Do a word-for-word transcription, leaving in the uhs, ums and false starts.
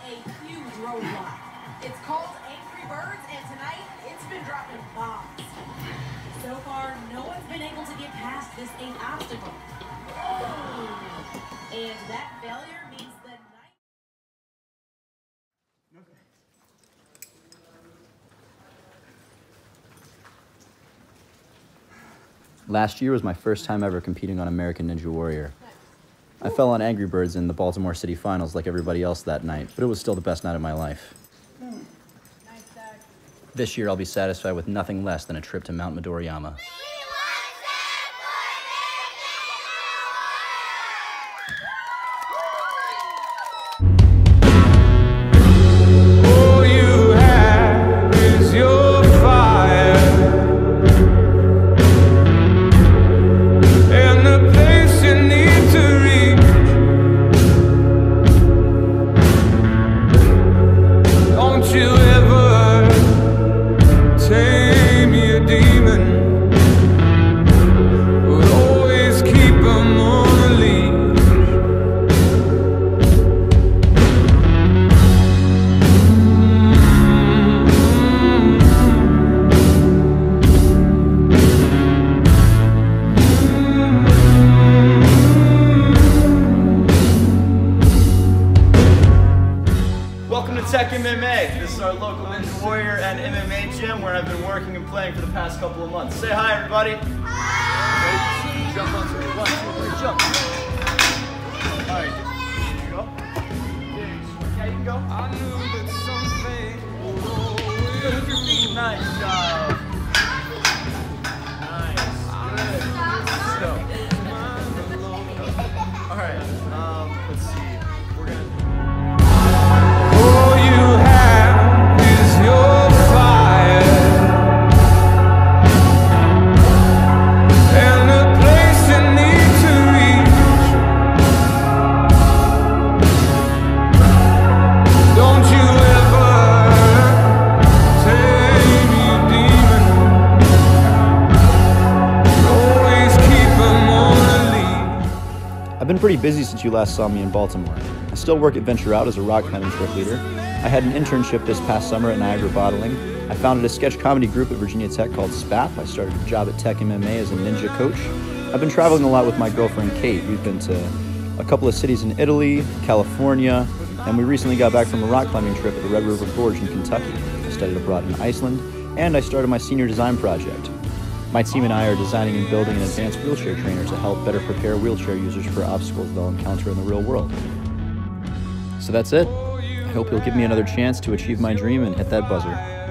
a huge roadblock. It's called Angry Birds, and tonight it's been dropping bombs. So far, no one's been able to get past this eighth obstacle. Oh. And that failure means the night. Okay. Last year was my first time ever competing on American Ninja Warrior. I fell on Angry Birds in the Baltimore City Finals like everybody else that night, but it was still the best night of my life. This year I'll be satisfied with nothing less than a trip to Mount Midoriyama. Tech M M A. This is our local Ninja Warrior and M M A gym where I've been working and playing for the past couple of months. Say hi, everybody. Hi. Jump onto it. One, two, three, jump. All right. There you go. Yeah, you can go. I knew that something. Good with your feet. Nice job. Nice. Good. So. All right. Um, let's see. We're gonna. I've been pretty busy since you last saw me in Baltimore. I still work at Venture Out as a rock climbing trip leader. I had an internship this past summer at Niagara Bottling. I founded a sketch comedy group at Virginia Tech called S P A P. I started a job at Tech M M A as a ninja coach. I've been traveling a lot with my girlfriend Kate. We've been to a couple of cities in Italy, California, and we recently got back from a rock climbing trip at the Red River Gorge in Kentucky. I studied abroad in Iceland, and I started my senior design project. My team and I are designing and building an advanced wheelchair trainer to help better prepare wheelchair users for obstacles they'll encounter in the real world. So that's it. I hope you'll give me another chance to achieve my dream and hit that buzzer.